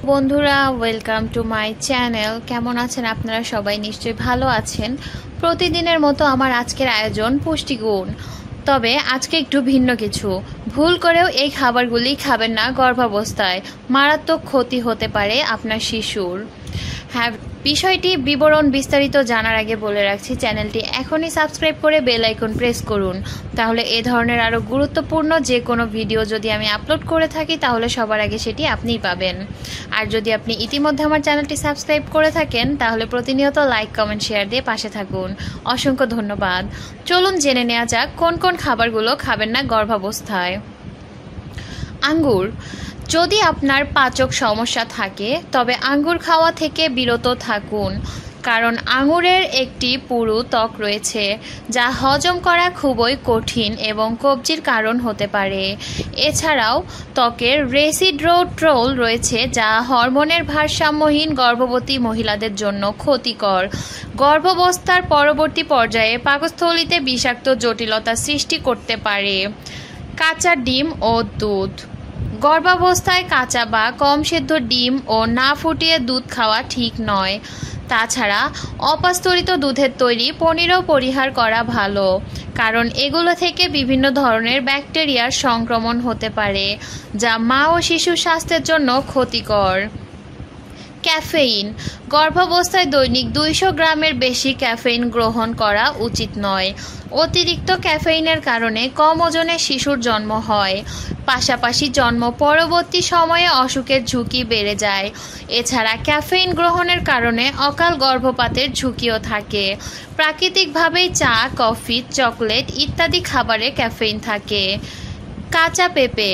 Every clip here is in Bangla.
বন্ধুরা ওয়েলকাম টু মাই চ্যানেল। কেমন আছেন আপনারা? সবাই নিশ্চয়ই ভালো আছেন। প্রতিদিনের মতো আমার আজকের আয়োজন পুষ্টিগুণ, তবে আজকে একটু ভিন্ন কিছু। ভুল করেও এই খাবারগুলি খাবেন না গর্ভাবস্থায়, মারাত্মক ক্ষতি হতে পারে আপনার শিশুর। হ্যাঁ, বিষয়টি বিবরণ বিস্তারিত জানার আগে বলে রাখছি, চ্যানেলটি এখনই সাবস্ক্রাইব করে বেল আইকন প্রেস করুন, তাহলে এ ধরনের আরও গুরুত্বপূর্ণ যে কোনো ভিডিও যদি আমি আপলোড করে থাকি তাহলে সবার আগে সেটি আপনিই পাবেন। আর যদি আপনি ইতিমধ্যে আমার চ্যানেলটি সাবস্ক্রাইব করে থাকেন তাহলে প্রতিনিয়ত লাইক কমেন্ট শেয়ার দিয়ে পাশে থাকুন। অসংখ্য ধন্যবাদ। চলুন জেনে নেওয়া যাক কোন কোন খাবারগুলো খাবেন না গর্ভাবস্থায়। আঙ্গুর। যদি আপনার পাচক সমস্যা থাকে তবে আঙ্গুর খাওয়া থেকে বিরত থাকুন, কারণ আঙ্গুরের একটি পুরু ত্বক রয়েছে যা হজম করা খুবই কঠিন এবং কবজির কারণ হতে পারে। এছাড়াও ত্বকের রেসিড্রোট্রল রয়েছে যা হরমোনের ভারসাম্যহীন গর্ভবতী মহিলাদের জন্য ক্ষতিকর। গর্ভাবস্থার পরবর্তী পর্যায়ে পাকস্থলীতে বিষাক্ত জটিলতা সৃষ্টি করতে পারে। কাঁচা ডিম ও দুধ। গর্ভাবস্থায় কাঁচা বা কম সেদ্ধ ডিম ও না ফুটিয়ে দুধ খাওয়া ঠিক নয়। তাছাড়া অপাস্তরিত দুধের তৈরি পনিরও পরিহার করা ভালো, কারণ এগুলো থেকে বিভিন্ন ধরনের ব্যাকটেরিয়ার সংক্রমণ হতে পারে যা মা ও শিশুর স্বাস্থ্যের জন্য ক্ষতিকর। ক্যাফেইন। গর্ভাবস্থায় দৈনিক 200 গ্রামের বেশি ক্যাফেইন গ্রহণ করা উচিত নয়। অতিরিক্ত ক্যাফেইনের কারণে কম ওজনের শিশুর জন্ম হয়, পাশাপাশি জন্ম পরবর্তী সময়ে অসুখের ঝুঁকি বেড়ে যায়। এছাড়া ক্যাফেইন গ্রহণের কারণে অকাল গর্ভপাতের ঝুঁকিও থাকে। প্রাকৃতিকভাবেই চা, কফি, চকলেট ইত্যাদি খাবারে ক্যাফেইন থাকে। কাঁচা পেঁপে।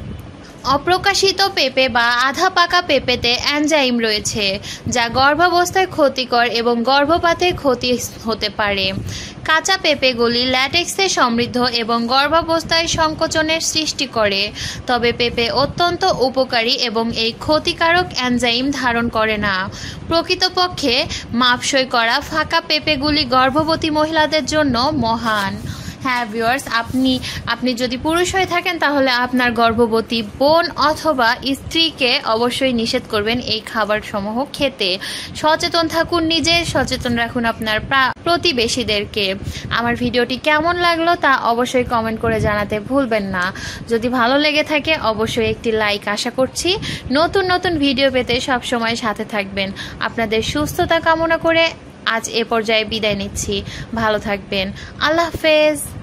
অপ্রকাশিত পেঁপে বা আধা পাকা পেঁপেতে এনজাইম রয়েছে যা গর্ভাবস্থায় ক্ষতিকর এবং গর্ভপাতের ক্ষতি হতে পারে। কাঁচা পেঁপেগুলি ল্যাটেক্সে সমৃদ্ধ এবং গর্ভাবস্থায় সংকোচনের সৃষ্টি করে, তবে পেঁপে অত্যন্ত উপকারী এবং এই ক্ষতিকারক এনজাইম ধারণ করে না। প্রকৃতপক্ষে মাপসই করা ফাঁকা পেঁপেগুলি গর্ভবতী মহিলাদের জন্য মহান। হ্যাঁ ভিউয়ার্স, আপনি যদি পুরুষ হয়ে থাকেন তাহলে আপনার গর্ভবতী বোন অথবা স্ত্রীকে অবশ্যই নিষেধ করবেন এই খাবারসমূহ খেতে। সচেতন থাকুন নিজে, সচেতন রাখুন আপনার প্রতিবেশীদেরকে। আমার ভিডিওটি কেমন লাগলো তা অবশ্যই কমেন্ট করে জানাতে ভুলবেন না। যদি ভালো লেগে থাকে অবশ্যই একটি লাইক আশা করছি। নতুন নতুন ভিডিও পেতে সবসময় সাথে থাকবেন। আপনাদের সুস্থতা কামনা করে আজ এ পর্যায়ে বিদায় নিচ্ছি। ভালো থাকবেন। আল্লাহ হাফেজ।